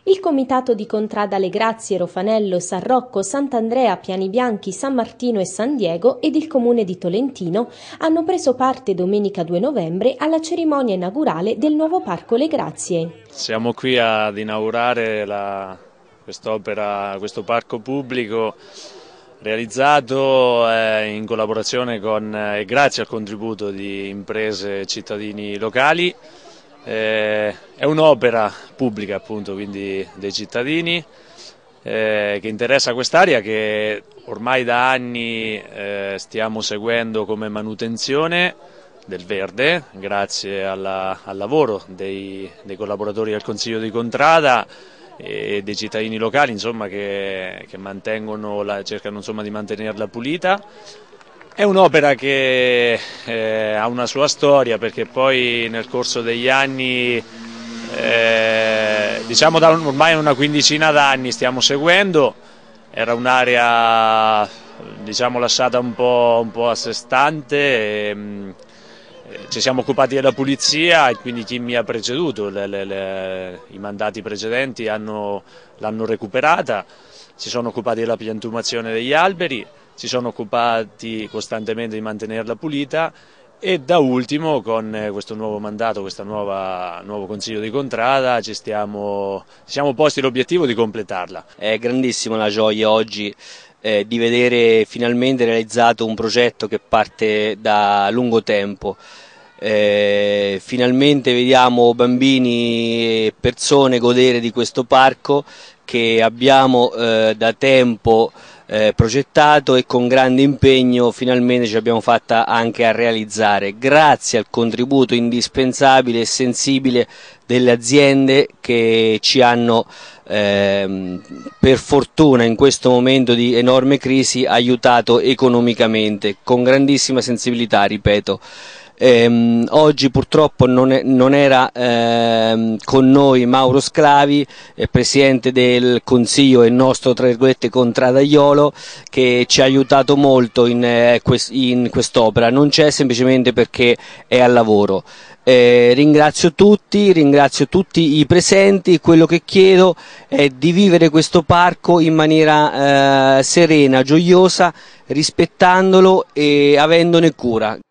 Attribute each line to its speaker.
Speaker 1: Il comitato di Contrada Le Grazie, Rofanello, San Rocco, Sant'Andrea, Piani Bianchi, San Martino e San Diego ed il comune di Tolentino hanno preso parte domenica 2 novembre alla cerimonia inaugurale del nuovo Parco Le Grazie.
Speaker 2: Siamo qui ad inaugurare quest'opera, questo parco pubblico realizzato in collaborazione con e grazie al contributo di imprese e cittadini locali. È un'opera pubblica, appunto, quindi dei cittadini, che interessa quest'area che ormai da anni stiamo seguendo come manutenzione del verde, grazie al lavoro dei collaboratori del Consiglio di Contrada e dei cittadini locali, insomma, che cercano, insomma, di mantenerla pulita. È un'opera che ha una sua storia, perché poi nel corso degli anni, diciamo da ormai una quindicina d'anni stiamo seguendo. Era un'area, diciamo, lasciata un po' a sé stante. Ci siamo occupati della pulizia e quindi chi mi ha preceduto, i mandati precedenti l'hanno recuperata, si sono occupati della piantumazione degli alberi, si sono occupati costantemente di mantenerla pulita e da ultimo con questo nuovo mandato, questo nuovo Consiglio di Contrada ci siamo posti l'obiettivo di completarla.
Speaker 3: È grandissima la gioia oggi di vedere finalmente realizzato un progetto che parte da lungo tempo. Finalmente vediamo bambini e persone godere di questo parco che abbiamo da tempo progettato e con grande impegno finalmente ce l'abbiamo fatta anche a realizzare, grazie al contributo indispensabile e sensibile delle aziende che ci hanno per fortuna in questo momento di enorme crisi aiutato economicamente, con grandissima sensibilità, ripeto. Oggi purtroppo non era con noi Mauro Sclavi, Presidente del Consiglio e nostro, tra virgolette, contradaiolo, che ci ha aiutato molto in quest'opera. Non c'è semplicemente perché è al lavoro. Ringrazio tutti i presenti. Quello che chiedo è di vivere questo parco in maniera serena, gioiosa, rispettandolo e avendone cura.